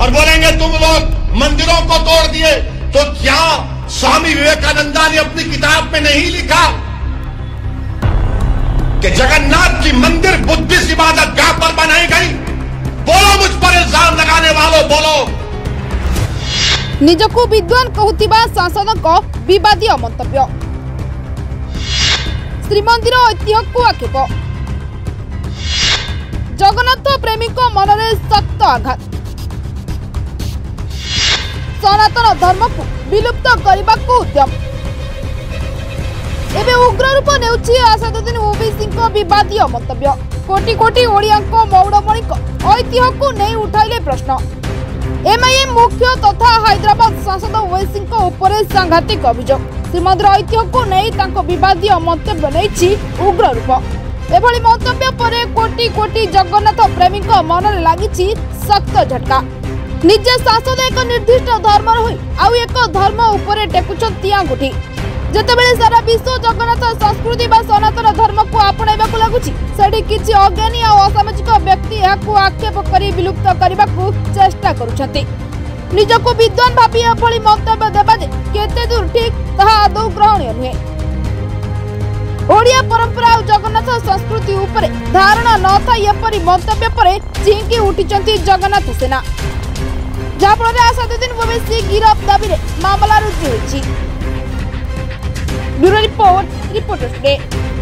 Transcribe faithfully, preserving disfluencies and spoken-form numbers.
और बोलेंगे तुम लोग मंदिरों को तोड़ दिए। तो क्या स्वामी विवेकानंदा ने अपनी किताब में नहीं लिखा कि जगन्नाथ की मंदिर बुद्धिस्ट इबादत गाह पर बनाई गई? बोलो मुझ पर इल्जाम लगाने वालों, बोलो। निजको विद्वान कहूतिबा सांसद को विवादीय मंतव्य। श्रीमंदिर ऐतिह्य को आक्षेप। जगन्नाथ प्रेमी मन में सख्त आघात। सनातन धर्म को विलुप्त करने को उद्यम। एबे उग्र रूप नेउछि आसादुद्दीन ओवैसी विवादीय मंतव्य। कोटी कोटी ओडिया मौड़मणि ऐतिह्य को नहीं उठाइले प्रश्न। एमआईएम मुख्य तथा हैदराबाद सांसद ओवैसी उपरे सांघातिक अभियोग। श्रीमंदिर ऐतिह्य को नहीं तांको विवादीय मंतव्य नहीं उग्र रूप। एभली मंतव्य पर कोटी कोटी जगन्नाथ प्रेमी मन में लगी सख्त झटका। निजे सांसद एक निर्दिष्ट धर्म रही आउ एक धर्म उपरे टेकुछंती आंगुठी। जेतेबेले सारा विश्व जगन्नाथ संस्कृति बा सनातन धर्म को आपणाइबा को लागुछि, सेठी किछि अज्ञानी आ असामाजिक व्यक्ति याकू आक्षेप करी विलुप्त करबा को चेष्टा करूछंती। निजको विद्वान भाबी एभली मंतव्य देबा जे केते दूर ठीक ताहा आदौ ग्रहणीय नुहे। ओडिया परंपरा और जगन्नाथ संस्कृति उपरे धारणा न थाई एपरि मंतव्य पर चिंकी उठिचंती जगन्नाथ सेना, जहा फल आसादुद्दीन ओवैसी गिरफ दाबी रे मामला रुजु होइछि। Bureau report, reporters day.